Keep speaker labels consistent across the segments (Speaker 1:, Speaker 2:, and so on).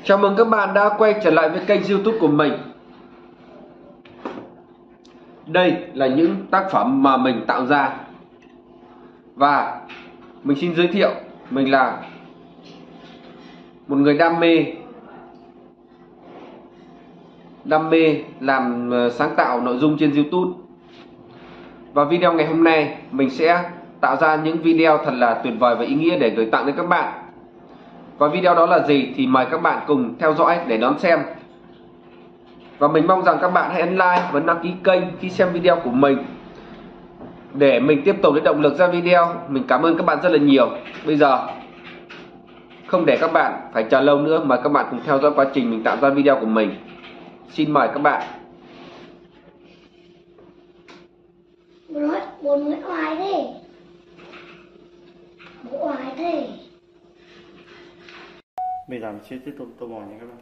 Speaker 1: Chào mừng các bạn đã quay trở lại với kênh YouTube của mình. Đây là những tác phẩm mà mình tạo ra. Và mình xin giới thiệu, mình là một người đam mê làm sáng tạo nội dung trên YouTube. Và video ngày hôm nay mình sẽ tạo ra những video thật là tuyệt vời và ý nghĩa để gửi tặng đến các bạn. Và video đó là gì thì mời các bạn cùng theo dõi để đón xem. Và mình mong rằng các bạn hãy ấn like và đăng ký kênh khi xem video của mình để mình tiếp tục lấy động lực ra video. Mình cảm ơn các bạn rất là nhiều. Bây giờ không để các bạn phải chờ lâu nữa, mời các bạn cùng theo dõi quá trình mình tạo ra video của mình. Xin mời các bạn.
Speaker 2: Buồn người oai thế. Bố oai thế.
Speaker 3: Bây giờ mình sẽ tiếp tục tô màu nha các bạn.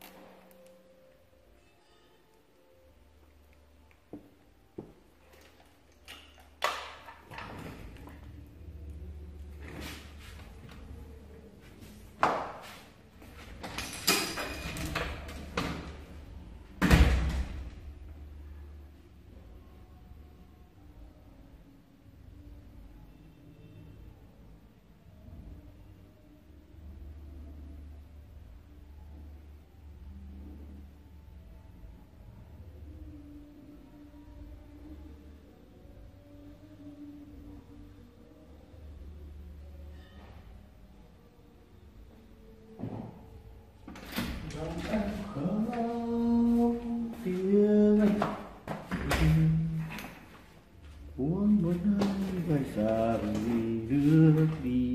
Speaker 3: Muốn ai bay xa vì nước đi.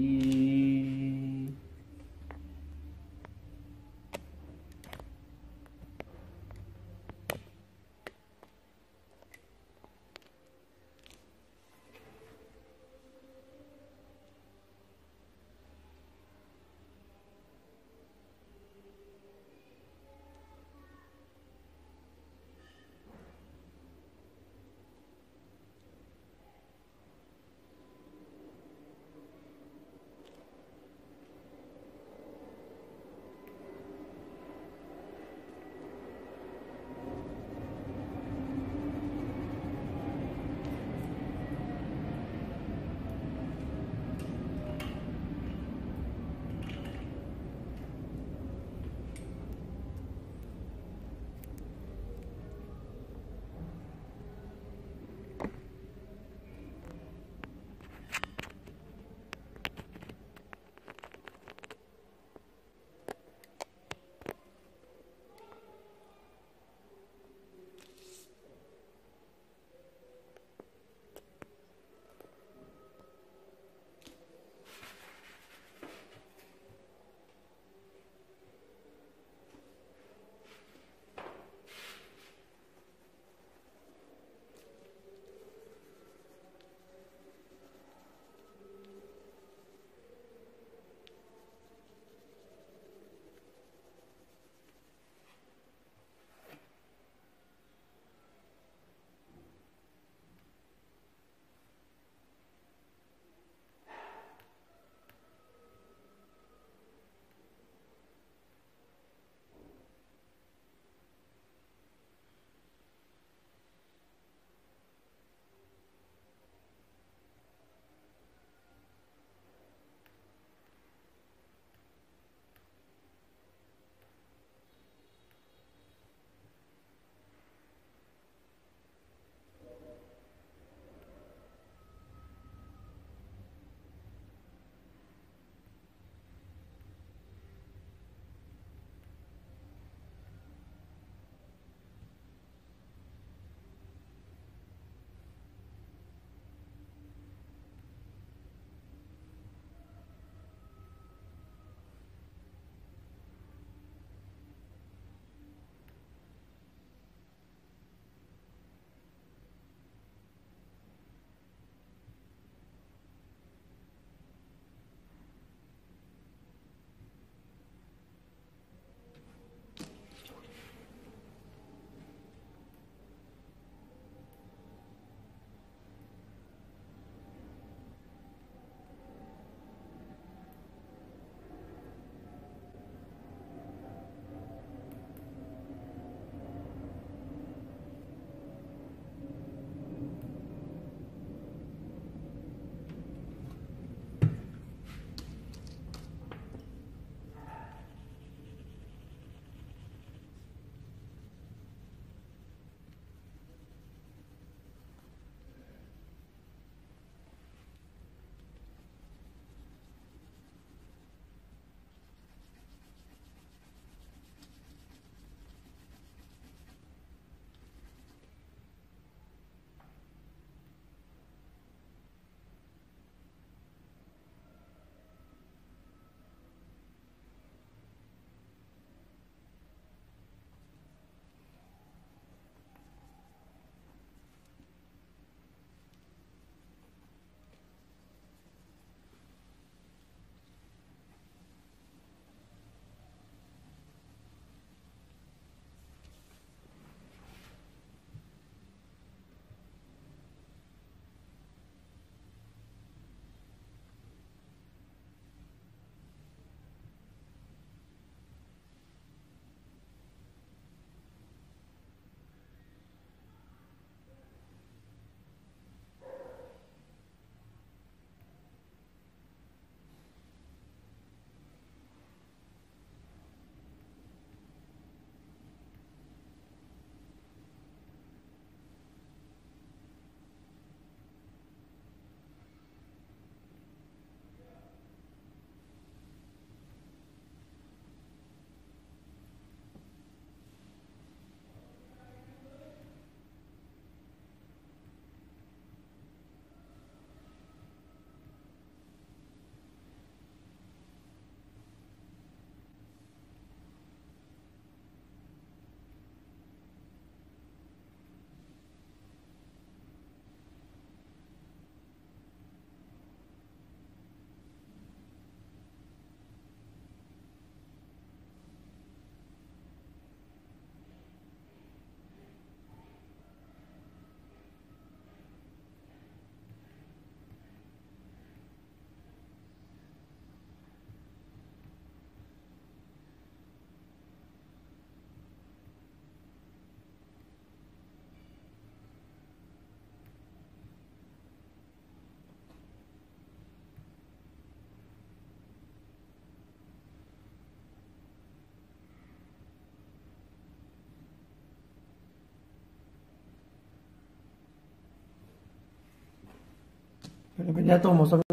Speaker 3: Pilipinya tuh mau